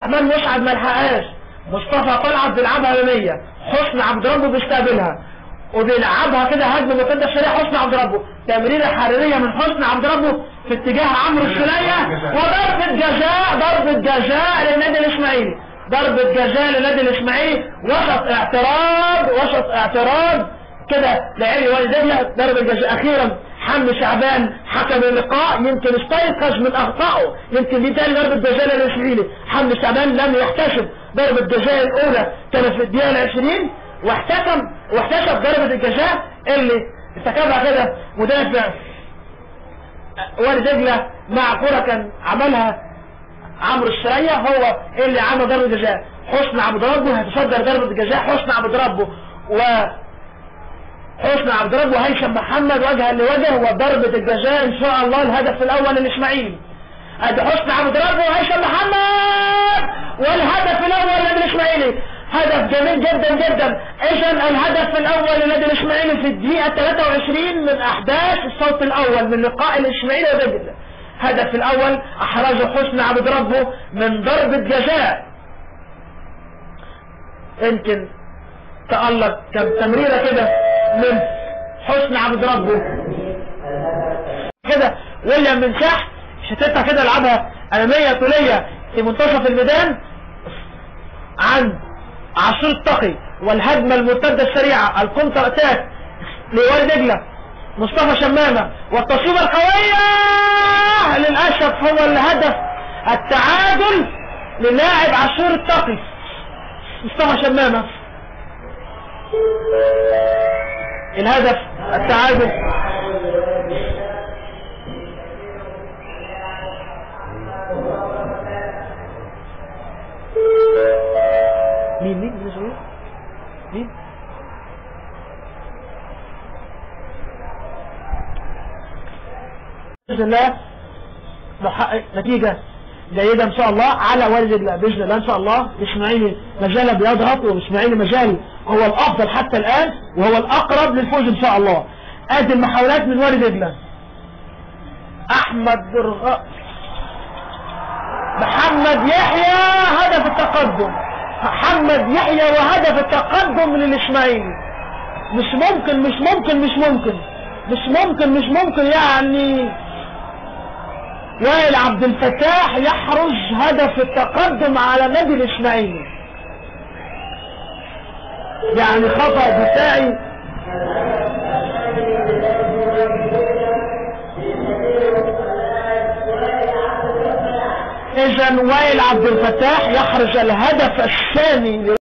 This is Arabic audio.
امام مسعد ما لحقهاش، مصطفى طلعت بيلعبها اماميه، حسني عبد ربه بيستقبلها وبيلعبها كده هجمه مرتده سريعه، حسني عبد ربه تمريره حراريه من حسني عبد ربه في اتجاه عمرو السوليه، وضربه جزاء، ضربه جزاء للنادي الاسماعيلي، ضربه جزاء للنادي الاسماعيلي، وسط اعتراض كده لعلي وادي دجله، ضربه جزاء اخيرا. حمدي شعبان حكم اللقاء يمكن استيقظ من اخطائه، يمكن دي تاني ضربه جزاء للاسماعيلي. حمدي شعبان لم يحتسب ضربه الجزاء الاولى كانت في الدقيقه 20 واحتسب ضربه الجزاء اللي ارتكبها كده مدافع وادي دجله مع كره كان عملها عمرو السوليه، هو اللي عمل ضربه جزاء. حسني عبد ربه هيتصدر ضربه الجزاء، حسني عبد ربه وهيثم محمد وجها لوجه، وضربه الجزاء ان شاء الله الهدف الاول للاسماعيلي. ادي حسني عبد ربه وهيثم محمد والهدف الاول للاسماعيلي، هدف جميل جدا جدا. اذا الهدف الاول للنادي الاسماعيلي في الدقيقه 23 من احداث الشوط الاول من لقاء الاسماعيلي ودجله. الهدف الاول احرزه حسني عبد ربه من ضربه جزاء، يمكن تألق تمريره كده من حسني عبد ربه كده. ويليام بن ساح شتتها كده، لعبها اماميه طوليه في منتصف الميدان عند عاشور التقي، والهجمه المرتده السريعه الكونتر اتاك لوادي دجله مصطفى شمامه، والتصويبه القويه للاسف هو الهدف التعادل للاعب عاشور التقي مصطفى شمامه، الهدف التعادل. مين بإذن الله نحقق نتيجة جيدة ان شاء الله على وادي دجلة بإذن الله ان شاء الله. الاسماعيلي مازال بيضغط، والاسماعيلي مازال هو الافضل حتى الان وهو الاقرب للفوز ان شاء الله. ادي المحاولات من وادي دجلة، احمد محمد يحيى هدف التقدم، محمد يحيى وهدف التقدم للاسماعيلي. مش ممكن يعني وائل عبد الفتاح يحرز هدف التقدم على نادي الاسماعيلي، يعني خطأ دفاعي. اذا وائل عبد الفتاح يحرز الهدف الثاني